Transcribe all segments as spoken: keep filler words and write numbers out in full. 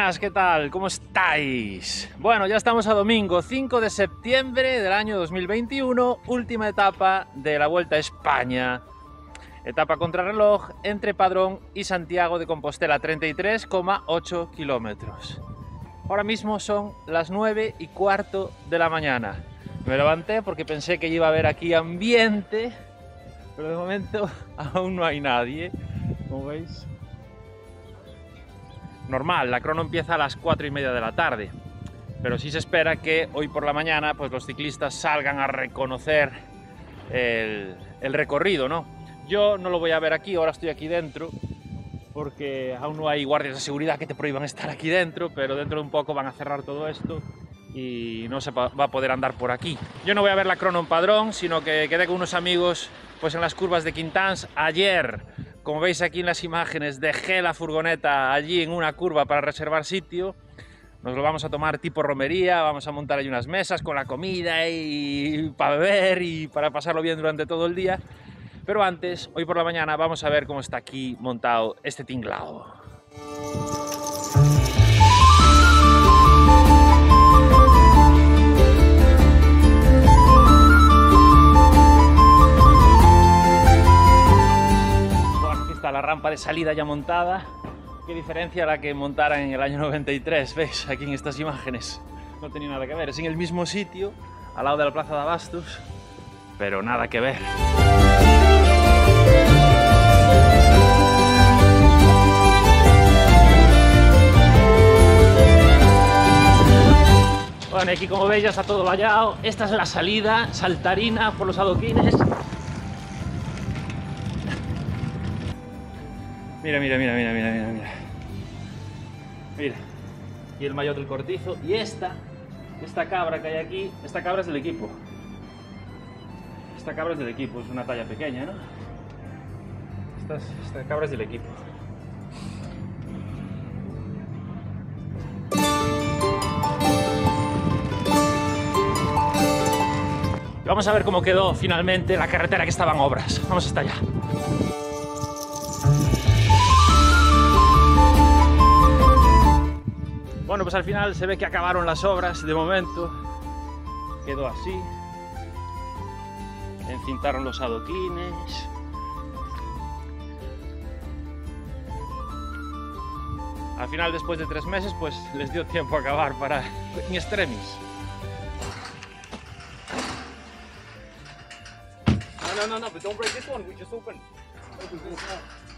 Buenas, ¿qué tal? ¿Cómo estáis? Bueno, ya estamos a domingo cinco de septiembre del año dos mil veintiuno, última etapa de la Vuelta a España. Etapa contrarreloj entre Padrón y Santiago de Compostela, treinta y tres coma ocho kilómetros. Ahora mismo son las nueve y cuarto de la mañana. Me levanté porque pensé que iba a haber aquí ambiente, pero de momento aún no hay nadie, como veis. Normal, la crono empieza a las cuatro y media de la tarde, pero sí se espera que hoy por la mañana pues los ciclistas salgan a reconocer el, el recorrido, ¿no? Yo no lo voy a ver aquí, ahora estoy aquí dentro, porque aún no hay guardias de seguridad que te prohíban estar aquí dentro, pero dentro de un poco van a cerrar todo esto y no se va a poder andar por aquí. Yo no voy a ver la crono en Padrón, sino que quedé con unos amigos pues en las curvas de Quintans ayer. Como veis aquí en las imágenes, dejé la furgoneta allí en una curva para reservar sitio. Nos lo vamos a tomar tipo romería, vamos a montar ahí unas mesas con la comida y para beber y para pasarlo bien durante todo el día. Pero antes, hoy por la mañana, vamos a ver cómo está aquí montado este tinglao. La rampa de salida ya montada. Qué diferencia a la que montaran en el año noventa y tres, veis aquí en estas imágenes, no tenía nada que ver, es en el mismo sitio al lado de la plaza de Abastos, pero nada que ver. Bueno, aquí como veis ya está todo vallado. Esta es la salida, saltarina por los adoquines. Mira, mira, mira, mira, mira, mira, mira. Mira. Y el maillot del Cortizo. Y esta, esta cabra que hay aquí, esta cabra es del equipo. Esta cabra es del equipo, es una talla pequeña, ¿no? Esta, esta cabra es del equipo. Vamos a ver cómo quedó finalmente la carretera que estaba en obras. Vamos hasta allá. Bueno, pues al final se ve que acabaron las obras, de momento quedó así, encintaron los adoquines, al final después de tres meses pues les dio tiempo a acabar para in extremis. No, no, no, but don't break this one, we just open. Open this one.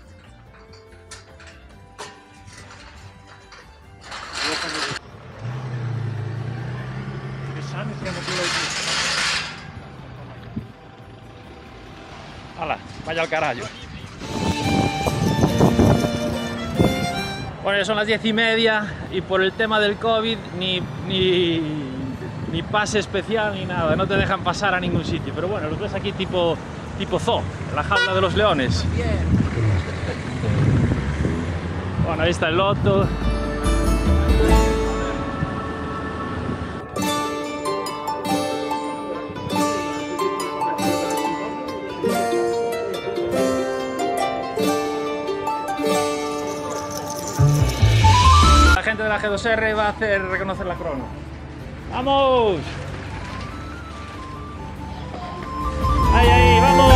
¡Hala! Vaya al carajo. Bueno, ya son las diez y media y por el tema del COVID ni, ni, ni pase especial ni nada, no te dejan pasar a ningún sitio. Pero bueno, los ves aquí tipo, tipo zoo, la jaula de los leones. Bueno, ahí está el loto. La gente de la G dos R va a hacer reconocer la crono. ¡Vamos! ¡Ahí, ahí, vamos!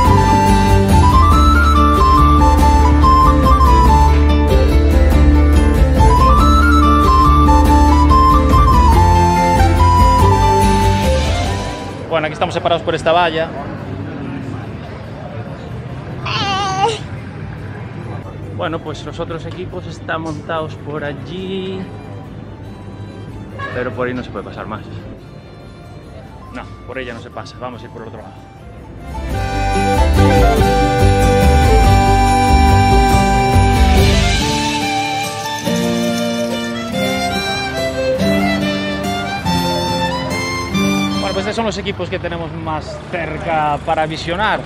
Bueno, aquí estamos separados por esta valla. Bueno, pues los otros equipos están montados por allí, pero por ahí no se puede pasar más. No, por ella no se pasa, vamos a ir por el otro lado. Bueno, pues estos son los equipos que tenemos más cerca para visionar.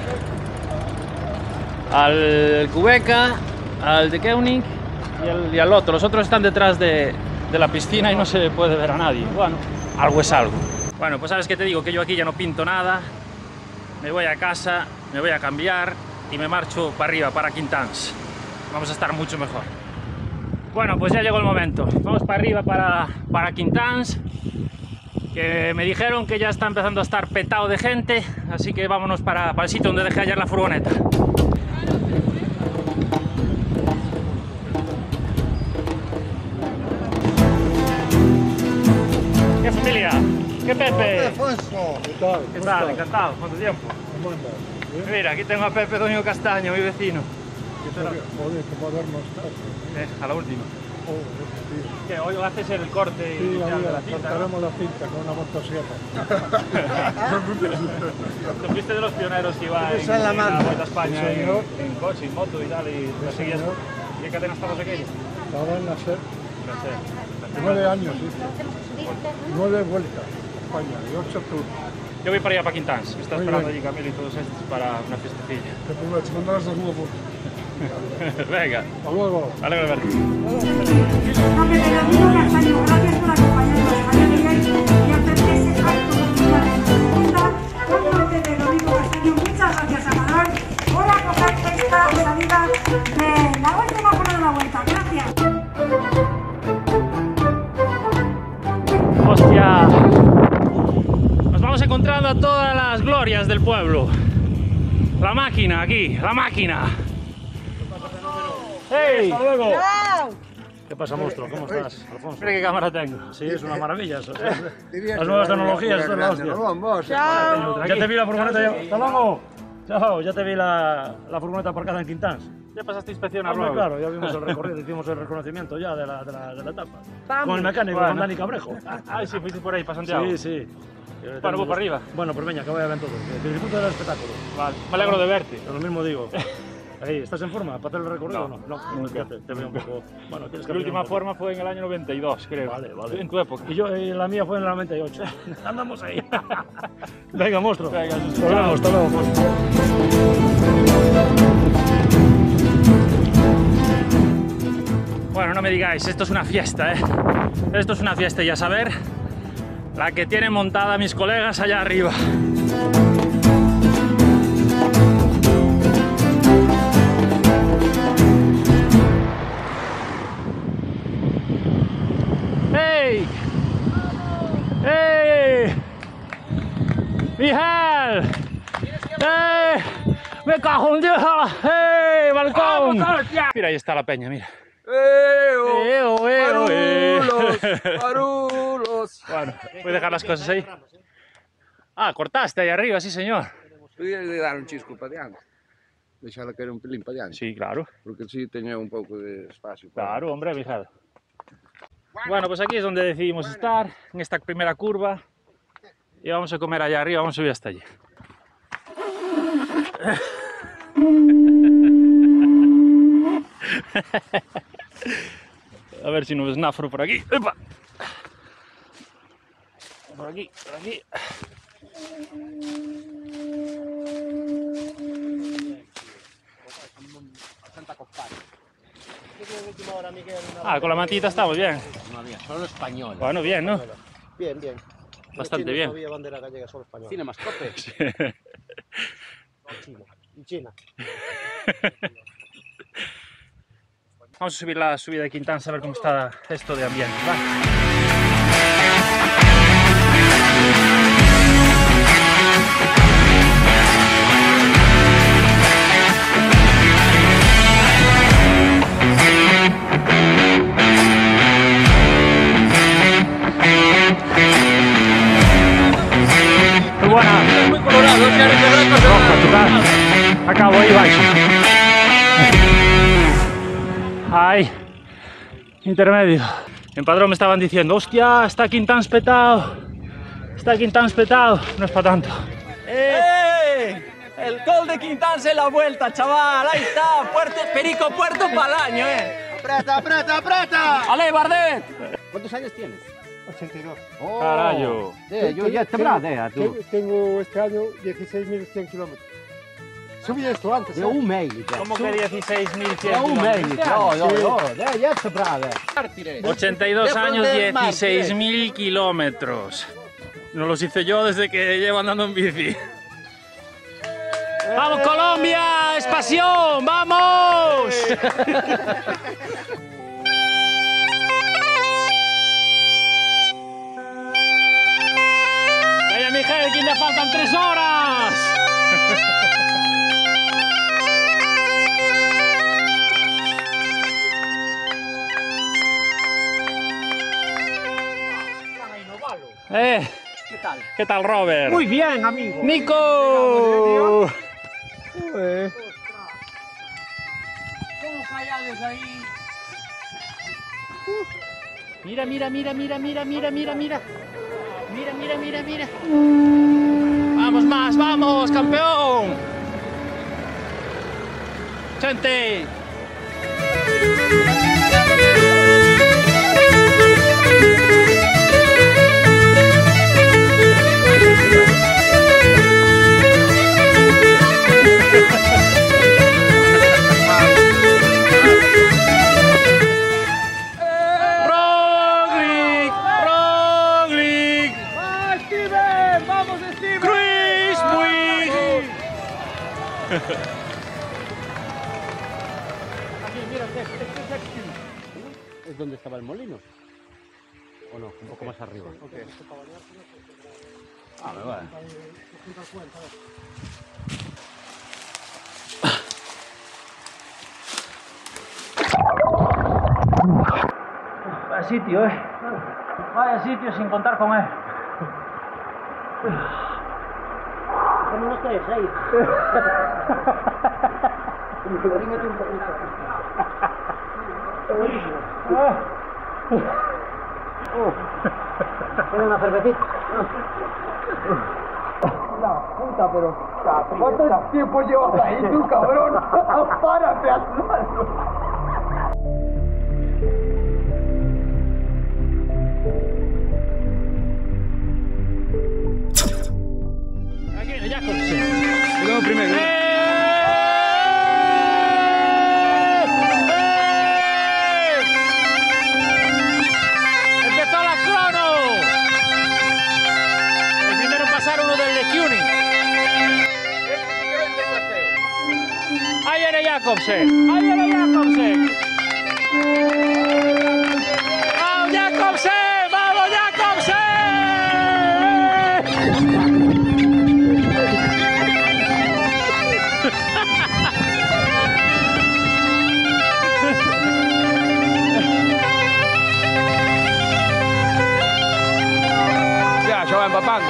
Al Qhubeka, al de Koenig y al, y al otro. Los otros están detrás de, de la piscina y no se puede ver a nadie. Bueno, algo es algo. Bueno, pues sabes que te digo que yo aquí ya no pinto nada. Me voy a casa, me voy a cambiar y me marcho para arriba, para Quintans. Vamos a estar mucho mejor. Bueno, pues ya llegó el momento. Vamos para arriba, para, para Quintans, que me dijeron que ya está empezando a estar petado de gente, así que vámonos para, para el sitio donde dejé ayer la furgoneta. ¿Qué familia? ¿Qué Pepe? Alfonso, ¿qué tal? ¿Qué tal? Encantado. ¿Cuánto tiempo? ¿Cómo andas? ¿Bien? Mira, aquí tengo a Pepe Doño Castaño, mi vecino. Joder, qué moderno estás. Eh, a la última. Joder, tío. ¿Qué? Hoy haces el corte Sí, inicial de ahora la cinta, ¿no? cortaremos la cinta con una motosierra. Tú fuiste de los pioneros que iba en, Esa es la en mano. la Vuelta a España Sí, en, señor. en coche, en moto y tal, y lo seguías. señor. ¿Y qué cadena estabas aquello? Estaba en la SER, No sé. nueve años, hice. Nueve vueltas a España y ocho tours. Yo voy para allá, para Quintans, que está Muy esperando bien. allí Camilo y todos estos para una fiestecilla. Te aprovecho, mandarás de nuevo. Venga, Hasta luego. alegre de verte. Nombre de Domingo Castaño, gracias por acompañarnos a la día y hacer ese acto cultural en la segunda. Por parte de Domingo Castaño, muchas gracias, Amador, por acoger esta salida de la última jornada de la vuelta. Gracias. ¡Hostia! Nos vamos encontrando a todas las glorias del pueblo. La máquina, aquí, la máquina. ¡Hey! ¡Hasta luego! ¡Chao! ¿Qué pasa, monstruo? ¿Cómo estás, Alfonso? Mira qué cámara tengo. Sí, es una maravilla eso. Las nuevas tecnologías, esto es la hostia. ¡Chao! Ya te vi la furgoneta. Ya... ¡Hasta luego! Chao, ya te vi la, la furgoneta aparcada en Quintans. Ya pasaste inspección a Hombre, Rob. claro, ya vimos el recorrido, hicimos el reconocimiento ya de la, de la, de la etapa. Vamos. Con el mecánico, Bueno. con Dani Cabrejo. Ay, sí, fuiste por ahí, para Santiago. Sí, sí. Bueno, voy para arriba. Bueno, pues venga, que vaya bien todo. Que disfrute del espectáculo. Vale, me alegro de verte. Lo mismo digo. Ahí, ¿estás en forma para hacer el recorrido No, o no? No, nunca. te, te veo un poco... Bueno, tienes que La última un poco. forma fue en el año noventa y dos, creo. Vale, vale. En tu época. Y yo, y la mía fue en el noventa y ocho. Andamos ahí. Venga, monstruo. Venga, Hasta luego, hasta luego. Bueno, no me digáis, esto es una fiesta, ¿eh? Esto es una fiesta y a saber la que tienen montada mis colegas allá arriba. ¡Hey! ¡Hey! ¡Miguel! ¡Hey! ¡Me cago en Dios! ¡Hey! ¡Balcón! Mira, ahí está la peña, mira. ¡Eo! ¡Eo, eo, eh! ¡Marulos! ¡Marulos! Bueno, voy a dejar las cosas ahí. Ah, cortaste ahí arriba, sí señor. Podía dar un chisco para diante. Deixala caer un pelín para diante. Sí, claro. Porque así tenía un pouco de espacio. Claro, hombre, Miguel. Bueno, pues aquí es donde decidimos estar, en esta primera curva. Y vamos a comer allá arriba, vamos a subir hasta allí. A ver si no ves náforo por aquí. ¡Epa! Por aquí, por aquí. Ah, con la mantita estamos bien. Solo español. Bueno, bien, ¿no? Bien, bien. Bastante China bien. No había bandera gallega, solo español. Tiene mascote. China. Y China. Vamos a subir la subida de Quintans a ver cómo está esto de ambiente. ¿Va? Muy buena. Muy colorado, Rojo, tocar. Acabo ahí, baixo. Ahí. Intermedio. En Padrón me estaban diciendo, hostia, está Quintans petado. Está Quintans petado. No es para tanto. ¡Eh! El gol de Quintans en la vuelta, chaval. Ahí está. Puerto, Perico Puerto para el año, eh. ¡Aprieta, aprieta, aprieta! ¡Ale, Bardet! ¿Cuántos años tienes? ochenta y dos. Oh, Carayo. Eh, yo ya te brade, tú. Tengo- Tengo este año dieciséis mil cien kilómetros. Subí esto antes, De ¿eh? un mail. ¿Cómo que dieciséis mil cien De un mail. kilómetros? No, no, no. De ya te brade. ochenta y dos De años, Frontier Mar, dieciséis mil kilómetros. No los hice yo desde que llevo andando en bici. ¡Vamos, Colombia! ¡Es pasión! ¡Vamos! faltan tres horas. Eh, ¿Qué tal? ¿Qué tal, Robert? Muy bien, amigo. ¡Nico! ¿Cómo fallades ahí? Mira, mira, mira, mira, mira, mira, mira, mira. Mira, mira, mira, mira. Vamos más, vamos, campeón. Chente. ¿Es donde estaba el molino? ¿O no? Un poco más arriba. Okay. Ah, me va. Vaya sitio, eh. Vaya sitio sin contar con él. ¿Cómo no estáis ahí? Dímete un poquito. Está buenísimo. ¿Tiene una cervecita? La puta, pero... ¿Cuánto tiempo llevas ahí tú, cabrón? ¡Párate, hazlo! Aquí viene Jacobsen. Luego primero. ¡Eh! ¡Empezó la crono! El primero en pasar uno del Lecuni. Ahí viene Jacobsen. Ahí viene Jacobsen. ¡Vamos, Jacobsen! ¡Vamos, Jacobsen! Ya, ya va empapando.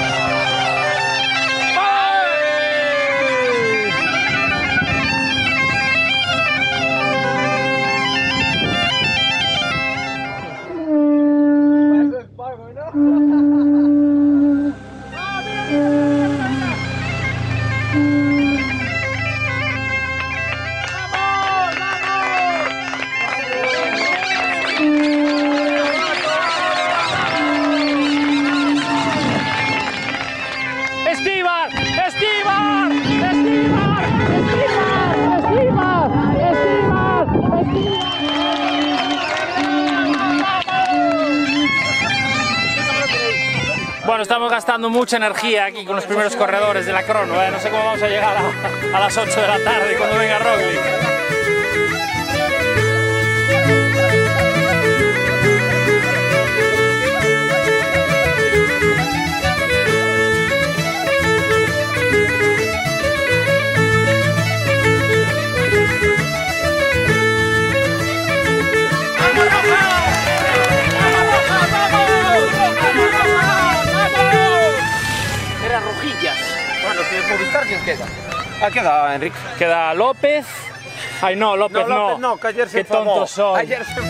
¡Estíbar! ¡Estíbar! ¡Estíbar! ¡Estíbar! ¡Estíbar! Bueno, estamos gastando mucha energía aquí con los primeros corredores de la crono, ¿eh? No sé cómo vamos a llegar a, a las ocho de la tarde cuando venga Roglic. Bueno, que de Movistar, ¿quién queda? Ah, queda Enrique. Queda López. Ay, no, López no. No, López no, que ayer se Qué enfadó. tonto soy. Ayer se...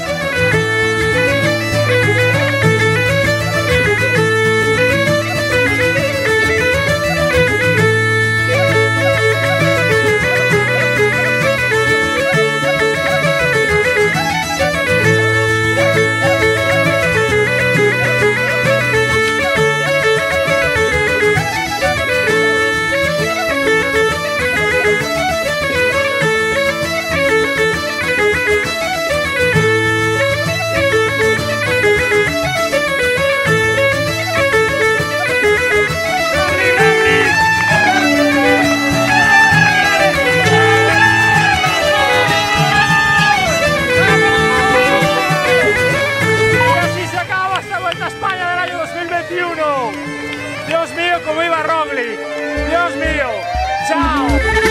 ¡Chao!